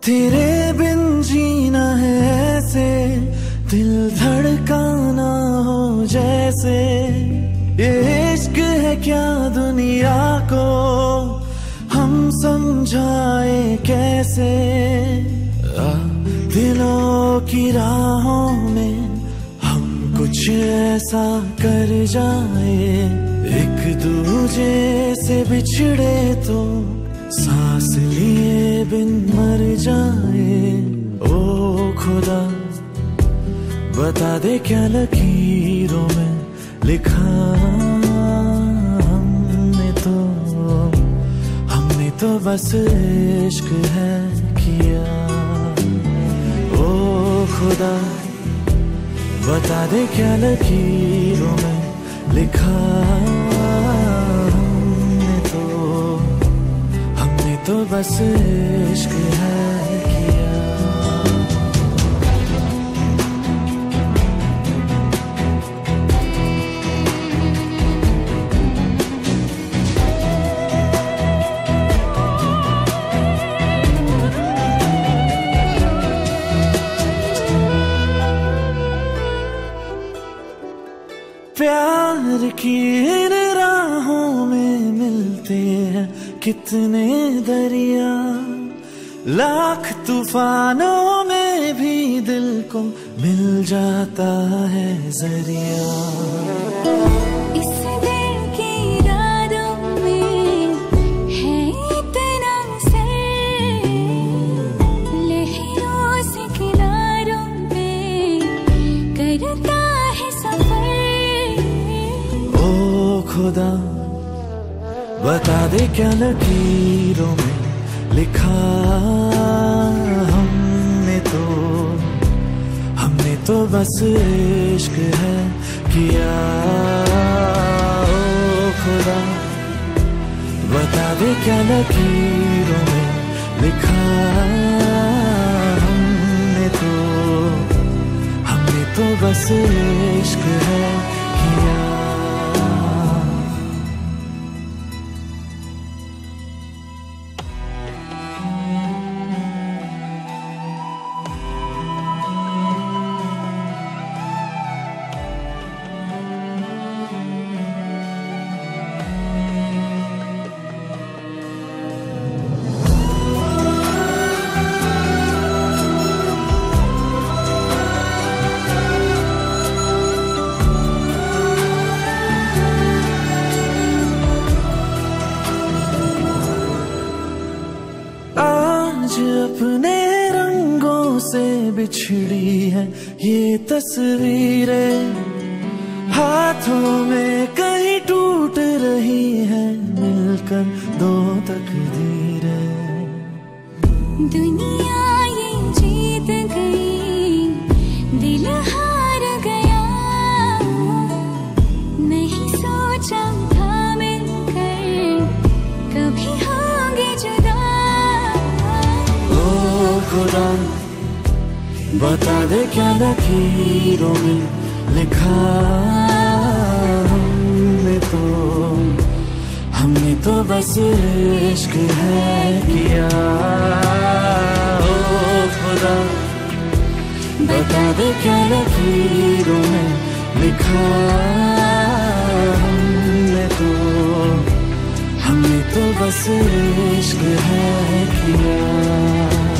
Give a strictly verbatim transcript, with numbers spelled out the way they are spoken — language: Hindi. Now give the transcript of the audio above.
तेरे बिन जीना है ऐसे, दिल धड़काना हो जैसे। ये इश्क है क्या दुनिया को हम समझाए कैसे। आ, दिलों की राहों में हम कुछ ऐसा कर जाए, एक दूजे से बिछड़े तो सांस लिए बिन मर जाए। ओ खुदा बता दे क्या लकीरों में लिखा हमने तो, हमने तो बस इश्क है किया। ओ खुदा बता दे क्या लकीरों में लिखा हमने तो, हमने तो बस इश्क है किया। प्यार की इन राहों में मिलते हैं कितने दरिया, लाख तूफानों में भी दिल को मिल जाता है जरिया। इस दिल की रातों में है इतना सर, लहरों से किनारों पे करता है सफर। खुदा बता दे क्या लकीरों में लिखा हमने तो, हमने तो बस इश्क है किया। ओ खुदा बता दे क्या लकीरों में लिखा हमने तो, हमने तो बस इश्क है किया। आज अपने रंगों से बिछड़ी है ये तस्वीरें, हाथों में कहीं टूट रही है मिलकर दो तकदीरें। दुनिया ये जीत गई, दिल हार गया, नहीं सोचा था मिलकर कभी होंगे जुदा। खुदा बता दे क्या लकीरों में लिखा हमने तो, हमने तो बस इश्क है किया। ओ खुदा बता दे क्या लकीरों में लिखा हमने तो, हमने तो बस इश्क है किया।